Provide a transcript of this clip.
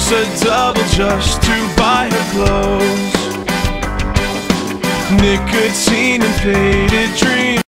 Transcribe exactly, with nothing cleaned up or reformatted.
works a double just to buy her clothes. Nicotine and faded dreams.